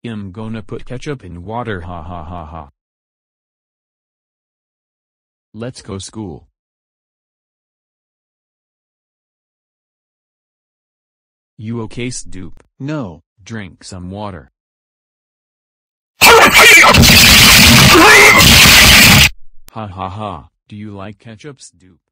I'm gonna put ketchup in water, ha ha ha ha. Let's go school. You okay, Stupe? No. Drink some water. Ha ha ha, do you like ketchup, Stupe?